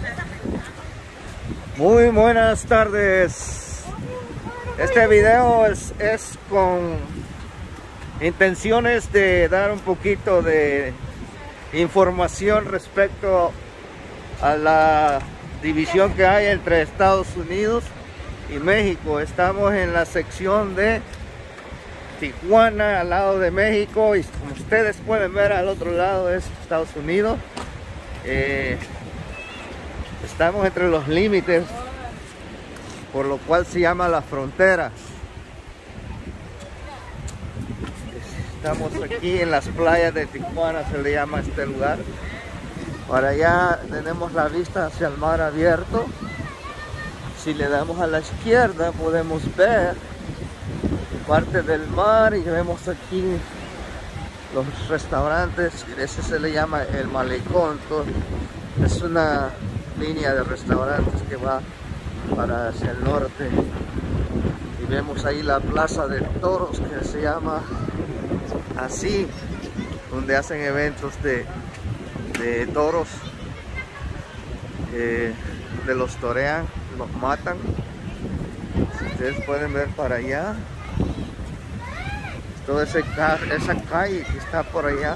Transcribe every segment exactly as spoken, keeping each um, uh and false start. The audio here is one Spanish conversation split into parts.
Muy buenas tardes. Este video es, es con intenciones de dar un poquito de información respecto a la división que hay entre Estados Unidos y México. Estamos en la sección de Tijuana, al lado de México, y como ustedes pueden ver, al otro lado es Estados Unidos. Eh, estamos entre los límites, por lo cual se llama la frontera. Estamos aquí en las playas de Tijuana, se le llama este lugar. Para allá tenemos la vista hacia el mar abierto. Si le damos a la izquierda podemos ver parte del mar y vemos aquí los restaurantes. Ese se le llama el malecón. Es una línea de restaurantes que va para hacia el norte, y vemos ahí la plaza de toros, que se llama así, donde hacen eventos de, de toros, eh, de los torean, los matan. Si ustedes pueden ver para allá, toda ese, esa calle que está por allá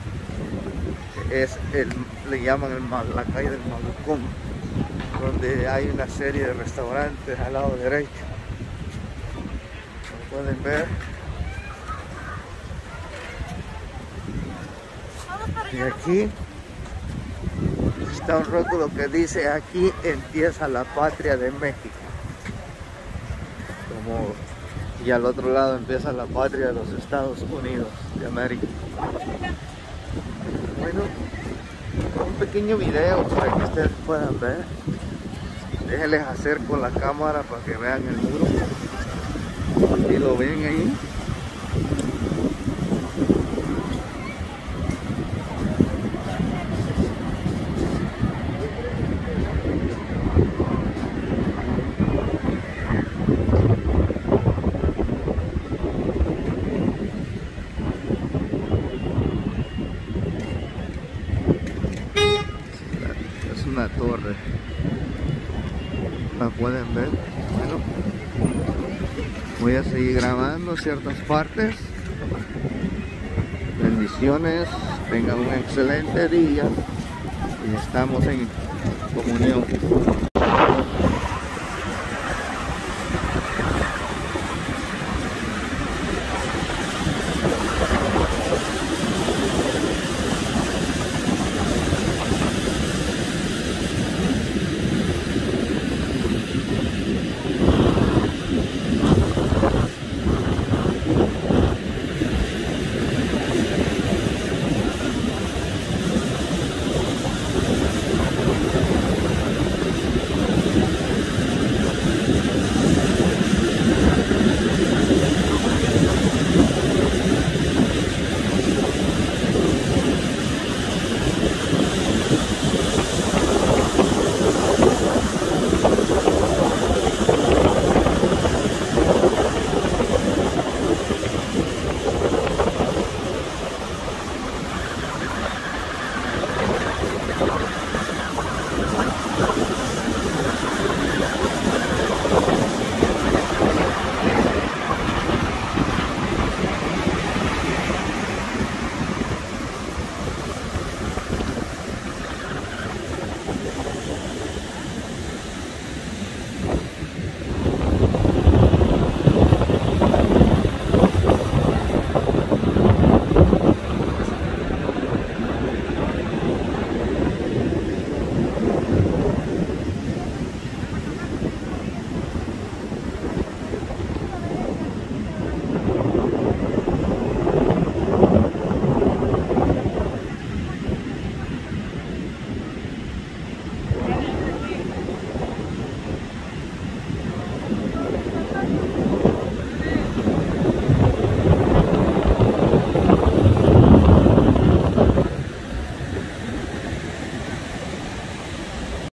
es el, le llaman el, la calle del malecón, donde hay una serie de restaurantes al lado derecho. Como pueden ver, y aquí está un rótulo que dice: aquí empieza la patria de México. Como, y al otro lado empieza la patria de los Estados Unidos de América. Bueno, un pequeño video para que ustedes puedan ver. Déjenles hacer con la cámara para que vean el muro. Y lo ven ahí. Es una torre. ¿La pueden ver? Bueno, voy a seguir grabando ciertas partes. Bendiciones, tengan un excelente día y estamos en comunión.